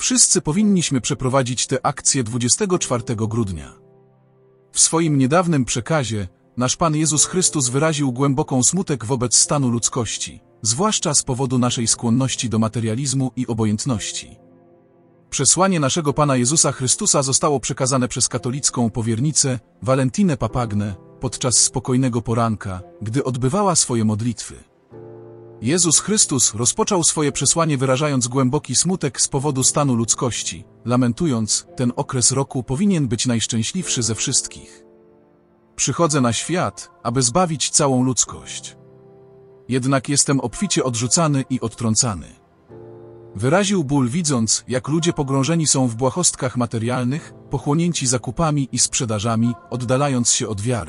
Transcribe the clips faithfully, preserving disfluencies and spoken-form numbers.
Wszyscy powinniśmy przeprowadzić tę akcję dwudziestego czwartego grudnia. W swoim niedawnym przekazie nasz Pan Jezus Chrystus wyraził głęboką smutek wobec stanu ludzkości, zwłaszcza z powodu naszej skłonności do materializmu i obojętności. Przesłanie naszego Pana Jezusa Chrystusa zostało przekazane przez katolicką powiernicę Walentinę Papagnę podczas spokojnego poranka, gdy odbywała swoje modlitwy. Jezus Chrystus rozpoczął swoje przesłanie wyrażając głęboki smutek z powodu stanu ludzkości, lamentując: ten okres roku powinien być najszczęśliwszy ze wszystkich. Przychodzę na świat, aby zbawić całą ludzkość. Jednak jestem obficie odrzucany i odtrącany. Wyraził ból, widząc, jak ludzie pogrążeni są w błahostkach materialnych, pochłonięci zakupami i sprzedażami, oddalając się od wiary.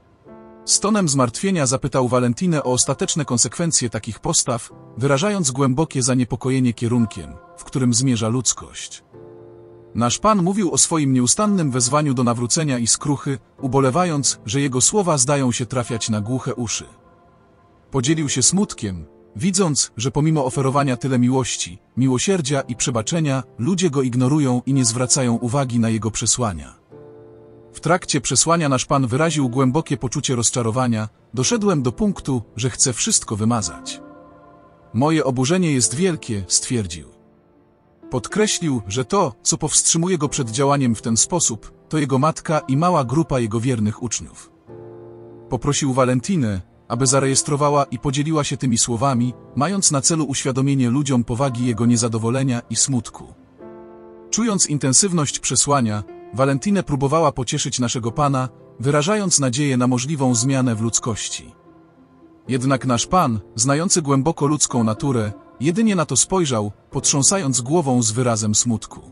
Z tonem zmartwienia zapytał Walentinę o ostateczne konsekwencje takich postaw, wyrażając głębokie zaniepokojenie kierunkiem, w którym zmierza ludzkość. Nasz Pan mówił o swoim nieustannym wezwaniu do nawrócenia i skruchy, ubolewając, że Jego słowa zdają się trafiać na głuche uszy. Podzielił się smutkiem, widząc, że pomimo oferowania tyle miłości, miłosierdzia i przebaczenia, ludzie Go ignorują i nie zwracają uwagi na Jego przesłania. W trakcie przesłania nasz Pan wyraził głębokie poczucie rozczarowania: doszedłem do punktu, że chcę wszystko wymazać. Moje oburzenie jest wielkie, stwierdził. Podkreślił, że to, co powstrzymuje go przed działaniem w ten sposób, to jego matka i mała grupa jego wiernych uczniów. Poprosił Walentinę, aby zarejestrowała i podzieliła się tymi słowami, mając na celu uświadomienie ludziom powagi jego niezadowolenia i smutku. Czując intensywność przesłania, Walentinę próbowała pocieszyć naszego Pana, wyrażając nadzieję na możliwą zmianę w ludzkości. Jednak nasz Pan, znający głęboko ludzką naturę, jedynie na to spojrzał, potrząsając głową z wyrazem smutku.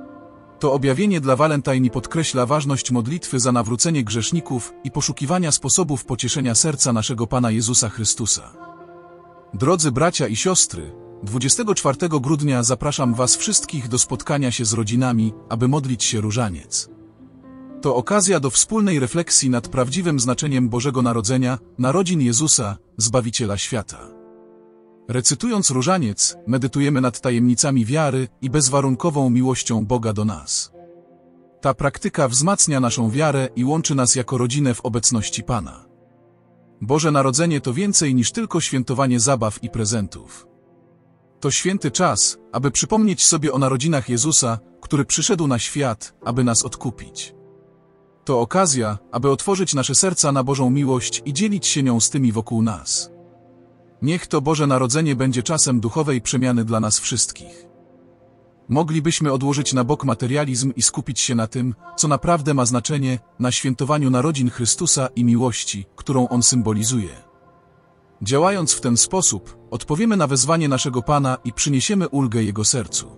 To objawienie dla Walentyni podkreśla ważność modlitwy za nawrócenie grzeszników i poszukiwania sposobów pocieszenia serca naszego Pana Jezusa Chrystusa. Drodzy bracia i siostry, dwudziestego czwartego grudnia zapraszam Was wszystkich do spotkania się z rodzinami, aby modlić się różaniec. To okazja do wspólnej refleksji nad prawdziwym znaczeniem Bożego Narodzenia, narodzin Jezusa, Zbawiciela świata. Recytując różaniec, medytujemy nad tajemnicami wiary i bezwarunkową miłością Boga do nas. Ta praktyka wzmacnia naszą wiarę i łączy nas jako rodzinę w obecności Pana. Boże Narodzenie to więcej niż tylko świętowanie zabaw i prezentów. To święty czas, aby przypomnieć sobie o narodzinach Jezusa, który przyszedł na świat, aby nas odkupić. To okazja, aby otworzyć nasze serca na Bożą miłość i dzielić się nią z tymi wokół nas. Niech to Boże Narodzenie będzie czasem duchowej przemiany dla nas wszystkich. Moglibyśmy odłożyć na bok materializm i skupić się na tym, co naprawdę ma znaczenie, na świętowaniu narodzin Chrystusa i miłości, którą On symbolizuje. Działając w ten sposób, odpowiemy na wezwanie naszego Pana i przyniesiemy ulgę Jego sercu.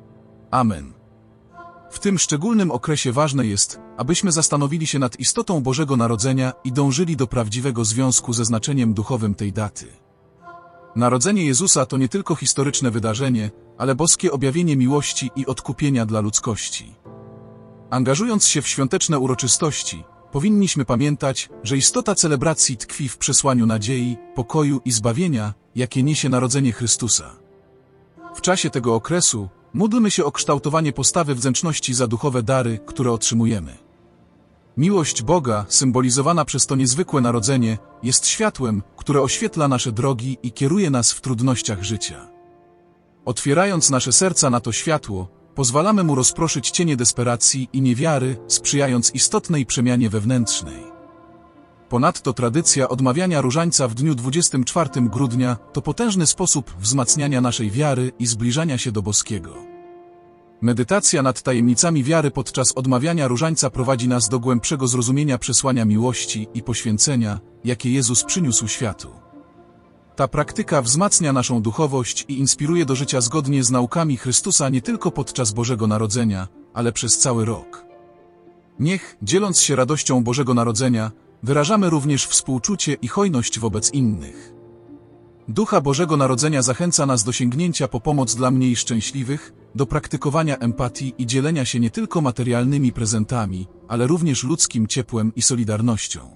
Amen. W tym szczególnym okresie ważne jest, abyśmy zastanowili się nad istotą Bożego Narodzenia i dążyli do prawdziwego związku ze znaczeniem duchowym tej daty. Narodzenie Jezusa to nie tylko historyczne wydarzenie, ale boskie objawienie miłości i odkupienia dla ludzkości. Angażując się w świąteczne uroczystości, powinniśmy pamiętać, że istota celebracji tkwi w przesłaniu nadziei, pokoju i zbawienia, jakie niesie narodzenie Chrystusa. W czasie tego okresu módlmy się o kształtowanie postawy wdzięczności za duchowe dary, które otrzymujemy. Miłość Boga, symbolizowana przez to niezwykłe narodzenie, jest światłem, które oświetla nasze drogi i kieruje nas w trudnościach życia. Otwierając nasze serca na to światło, pozwalamy mu rozproszyć cienie desperacji i niewiary, sprzyjając istotnej przemianie wewnętrznej. Ponadto tradycja odmawiania różańca w dniu dwudziestego czwartego grudnia to potężny sposób wzmacniania naszej wiary i zbliżania się do Boskiego. Medytacja nad tajemnicami wiary podczas odmawiania różańca prowadzi nas do głębszego zrozumienia przesłania miłości i poświęcenia, jakie Jezus przyniósł światu. Ta praktyka wzmacnia naszą duchowość i inspiruje do życia zgodnie z naukami Chrystusa nie tylko podczas Bożego Narodzenia, ale przez cały rok. Niech, dzieląc się radością Bożego Narodzenia, wyrażamy również współczucie i hojność wobec innych. Ducha Bożego Narodzenia zachęca nas do sięgnięcia po pomoc dla mniej szczęśliwych, do praktykowania empatii i dzielenia się nie tylko materialnymi prezentami, ale również ludzkim ciepłem i solidarnością.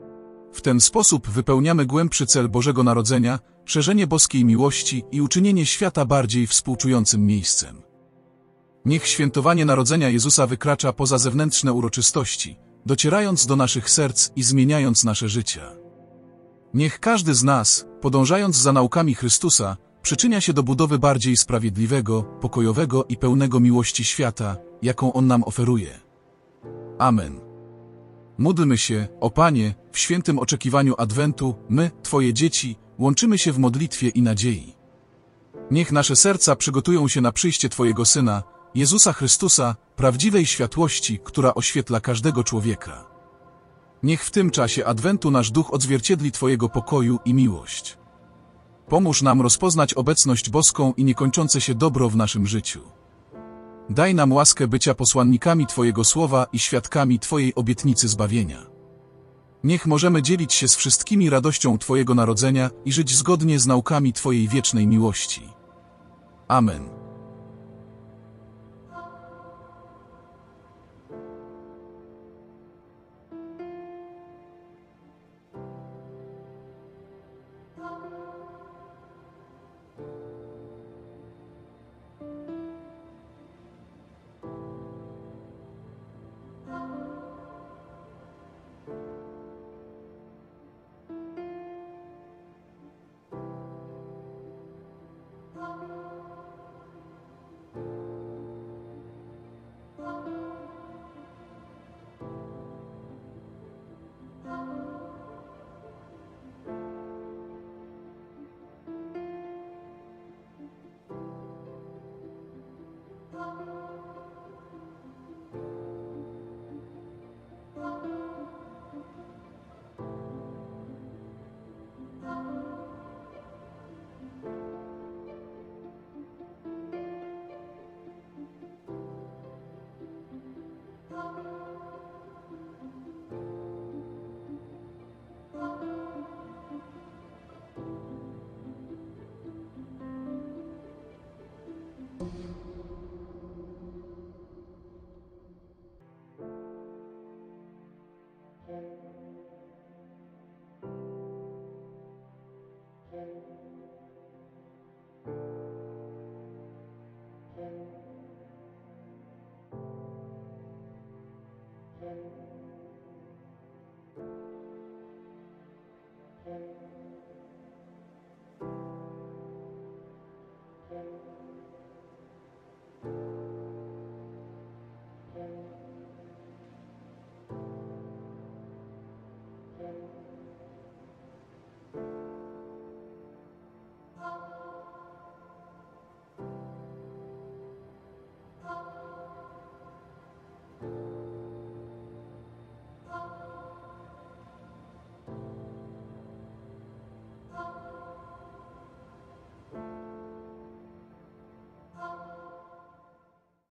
W ten sposób wypełniamy głębszy cel Bożego Narodzenia, szerzenie boskiej miłości i uczynienie świata bardziej współczującym miejscem. Niech świętowanie Narodzenia Jezusa wykracza poza zewnętrzne uroczystości, docierając do naszych serc i zmieniając nasze życia. Niech każdy z nas, podążając za naukami Chrystusa, przyczynia się do budowy bardziej sprawiedliwego, pokojowego i pełnego miłości świata, jaką On nam oferuje. Amen. Módlmy się, o Panie, w świętym oczekiwaniu Adwentu, my, Twoje dzieci, łączymy się w modlitwie i nadziei. Niech nasze serca przygotują się na przyjście Twojego Syna, Jezusa Chrystusa, prawdziwej światłości, która oświetla każdego człowieka. Niech w tym czasie Adwentu nasz duch odzwierciedli Twojego pokoju i miłość. Pomóż nam rozpoznać obecność boską i niekończące się dobro w naszym życiu. Daj nam łaskę bycia posłannikami Twojego słowa i świadkami Twojej obietnicy zbawienia. Niech możemy dzielić się z wszystkimi radością Twojego narodzenia i żyć zgodnie z naukami Twojej wiecznej miłości. Amen.